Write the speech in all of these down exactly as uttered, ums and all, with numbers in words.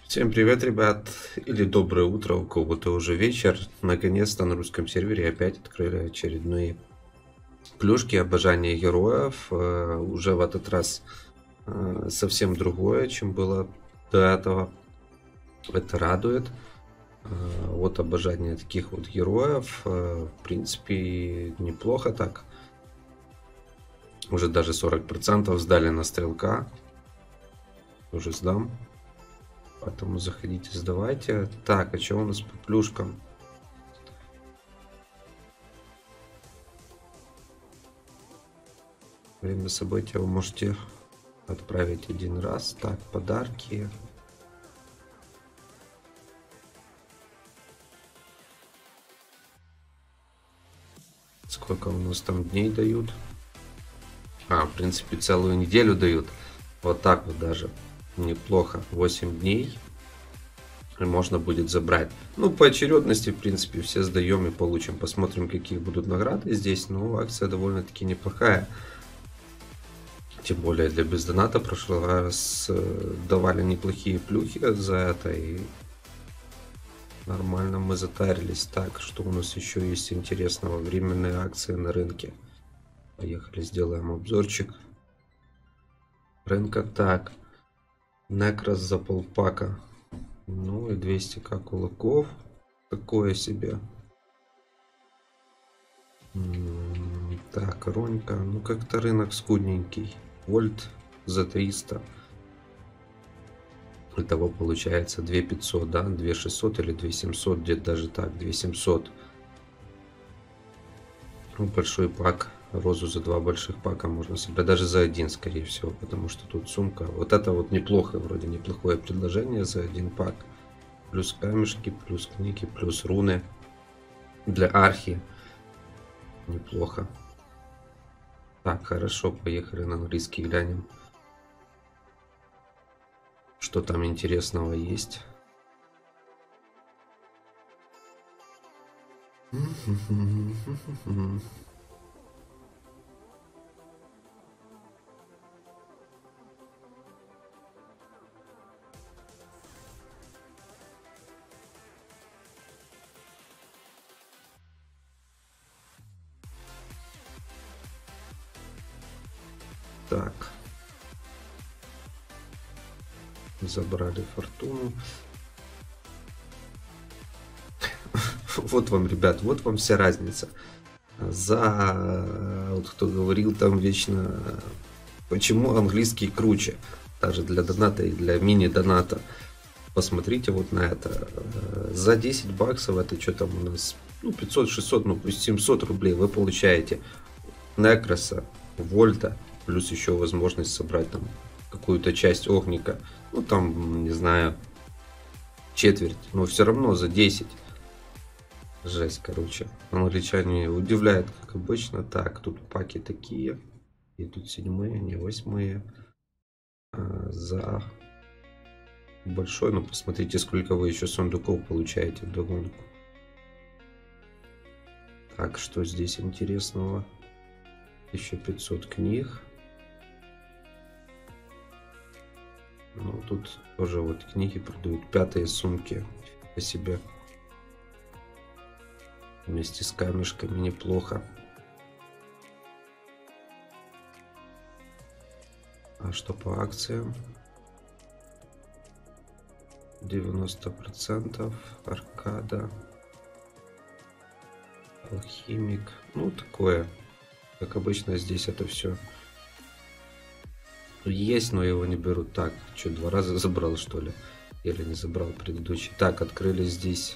Всем привет, ребят, или доброе утро, у кого-то уже вечер. Наконец-то на русском сервере опять открыли очередные плюшки обожания героев. Э, уже в этот раз э, совсем другое, чем было до этого. Это радует. Э, вот обожание таких вот героев. Э, в принципе, неплохо так. Уже даже сорок процентов сдали на стрелка. Уже сдам. Поэтому заходите, сдавайте. Так, а что у нас по плюшкам? Время события вы можете отправить один раз. Так, подарки. Сколько у нас там дней дают? А, в принципе, целую неделю дают. Вот так вот даже. Неплохо. восемь дней. И можно будет забрать. Ну, по очередности, в принципе, все сдаем и получим. Посмотрим, какие будут награды здесь. Но акция довольно-таки неплохая. Тем более для бездоната прошлый раз давали неплохие плюхи за это. И нормально мы затарились. Так, что у нас еще есть интересного? Временные акции на рынке. Поехали, сделаем обзорчик. Рынка так. Некрос за полпака. Ну и двести к кулаков. Такое себе. Так, Ронька. Ну как-то рынок скудненький. Вольт за триста. Итого получается две пятьсот, да? две шестьсот или две семьсот. Где-то даже так. две семьсот. Ну, большой пак. Розу за два больших пака можно собрать. Даже за один, скорее всего. Потому что тут сумка. Вот это вот неплохо. Вроде неплохое предложение за один пак. Плюс камешки, плюс книги, плюс руны. Для архи. Неплохо. Так, хорошо. Поехали на английский глянем. Что там интересного есть. Так. Забрали фортуну. Вот вам, ребят, вот вам вся разница. За... Вот кто говорил там вечно, почему английский круче. Даже для доната и для мини-доната. Посмотрите вот на это. За десять баксов это что там у нас? Ну, пятьсот, шестьсот, ну пусть семьсот рублей вы получаете Некроса, Вольта. Плюс еще возможность собрать там какую-то часть огника. Ну там, не знаю, четверть. Но все равно за десять. Жесть, короче. Англичане удивляют, как обычно. Так, тут паки такие. И тут седьмые, не восьмые. А, за большой. Ну, посмотрите, сколько вы еще сундуков получаете вдогонку. Так, что здесь интересного? тысяча пятьсот книг. Ну, тут тоже вот книги продают. Пятые сумки. По себе. Вместе с камешками неплохо. А что по акциям? девяносто процентов. Аркада. Алхимик. Ну, такое. Как обычно, здесь это все есть, но его не берут. Так, что, два раза забрал, что ли? Или не забрал предыдущий. Так, открыли здесь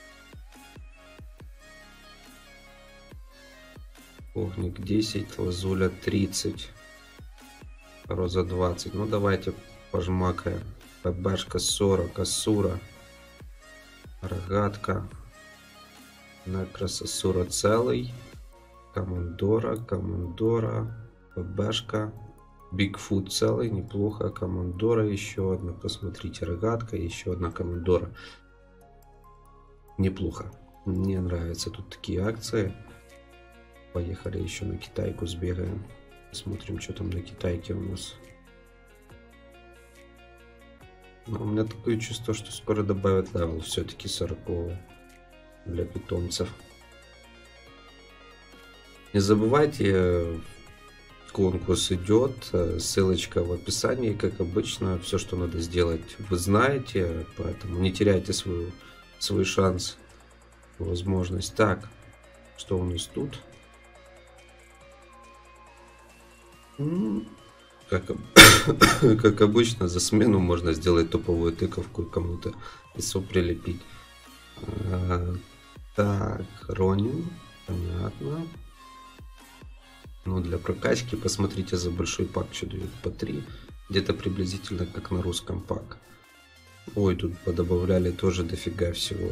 огник десять, лазуля тридцать, роза двадцать. Ну, давайте пожмакаем. ПБшка сорок, Асура, рогатка, Некрос, Асура целый, Командора, Командора, ПБшка, Бигфут целый, неплохо, Командора еще одна, посмотрите, рогатка, еще одна Командора. Неплохо, мне нравятся тут такие акции. Поехали еще на китайку сбегаем, посмотрим, что там на китайке у нас. Но у меня такое чувство, что скоро добавят левел все-таки сорок для питомцев. Не забывайте, конкурс идет, ссылочка в описании, как обычно. Все, что надо сделать, вы знаете, поэтому не теряйте свою, свой шанс, возможность. Так, что у нас тут? Как, как обычно, за смену можно сделать топовую тыковку и кому-то ИСО прилепить. А, так, Ронин, понятно. Ну, для прокачки посмотрите за большой пак, что дают по три. Где-то приблизительно как на русском пак. Ой, тут подобавляли тоже дофига всего.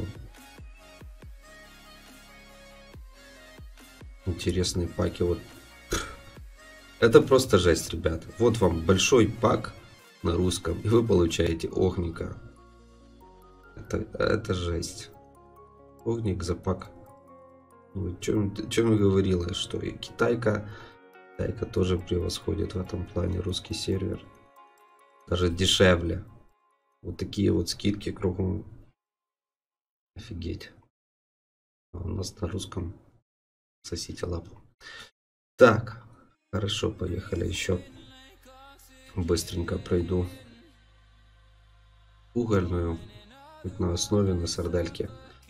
Интересные паки. Вот. Это просто жесть, ребят. Вот вам большой пак на русском, и вы получаете огника. Это, это жесть. Огник за пак. Ну, чем, чем я говорила, что и китайка, китайка тоже превосходит в этом плане русский сервер. Даже дешевле. Вот такие вот скидки кругом. Офигеть. А у нас на русском сосите лапу. Так, хорошо, поехали еще. Быстренько пройду угольную. Хоть на основе, на сардельке.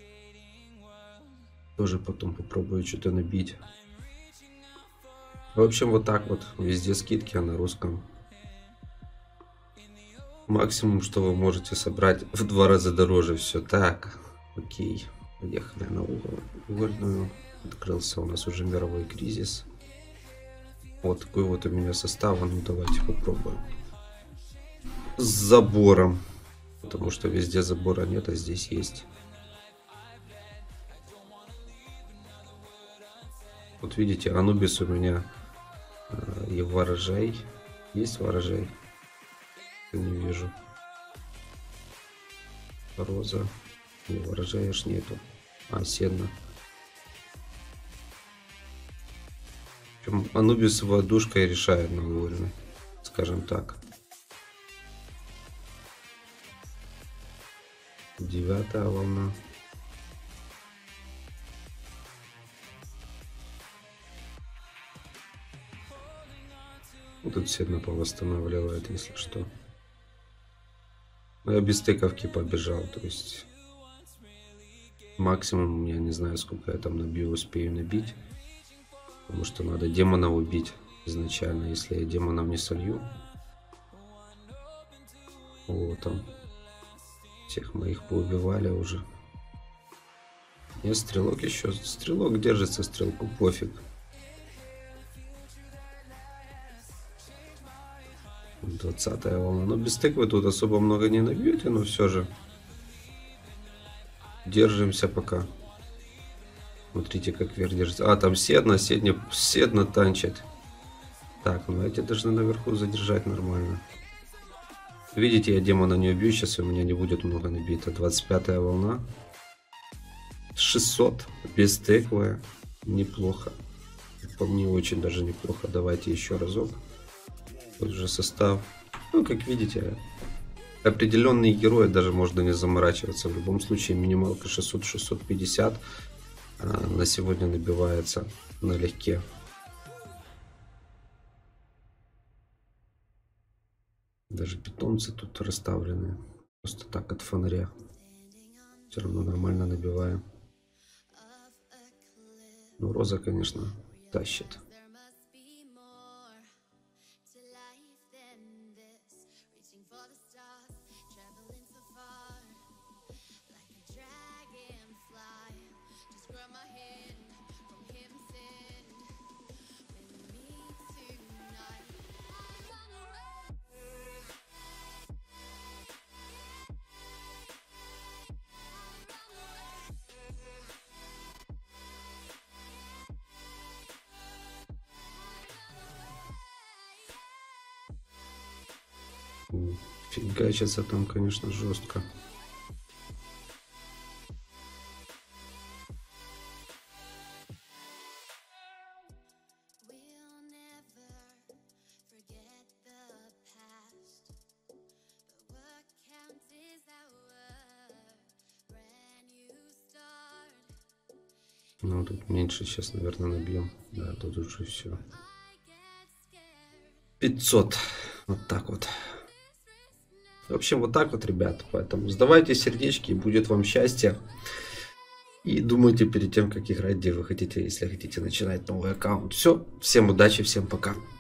Тоже потом попробую что-то набить. В общем, вот так вот. Везде скидки, а на русском. Максимум, что вы можете собрать, в два раза дороже все. Так, окей. Поехали на угол, угольную. Открылся у нас уже мировой кризис. Вот такой вот у меня состав. Ну, давайте попробуем. С забором. Потому что везде забора нет, а здесь есть. Вот видите, Анубис у меня э, и ворожей. Есть ворожей? Не вижу. Роза. Не, ворожей аж нету. А, седна. Анубис водушкой решает на уровне, скажем так. Девятая волна. Тут седна повосстанавливает, если что. Я без тыковки побежал, то есть максимум, я не знаю, сколько я там набью, успею набить. Потому что надо демона убить изначально, если я демонов не солью. Вот там. Всех моих поубивали уже. Нет, стрелок еще. Стрелок держится, стрелку пофиг. двадцатая волна. Но без тыквы тут особо много не набьете, но все же. Держимся пока. Смотрите, как вверх держится. А, там седна, седня, седна танчит. Так, ну эти должны наверху задержать нормально. Видите, я демона не убью, сейчас у меня не будет много набито. двадцать пятая волна. шестьсот. Без тыквы. Неплохо. По мне очень даже неплохо. Давайте еще разок. Вот уже состав. Ну, как видите, определенные герои даже можно не заморачиваться. В любом случае, минималка шестьсот шестьсот пятьдесят а, на сегодня набивается налегке. Даже питомцы тут расставлены. Просто так от фонаря. Все равно нормально набиваем. Ну, Роза, конечно, тащит. Фигачится там, конечно, жестко. Ну, тут меньше сейчас, наверное, набьем. Да, тут уже все. пятьсот. Вот так вот. В общем, вот так вот, ребят. Поэтому сдавайте сердечки, и будет вам счастье. И думайте перед тем, как играть, где вы хотите, если хотите начинать новый аккаунт. Все. Всем удачи, всем пока.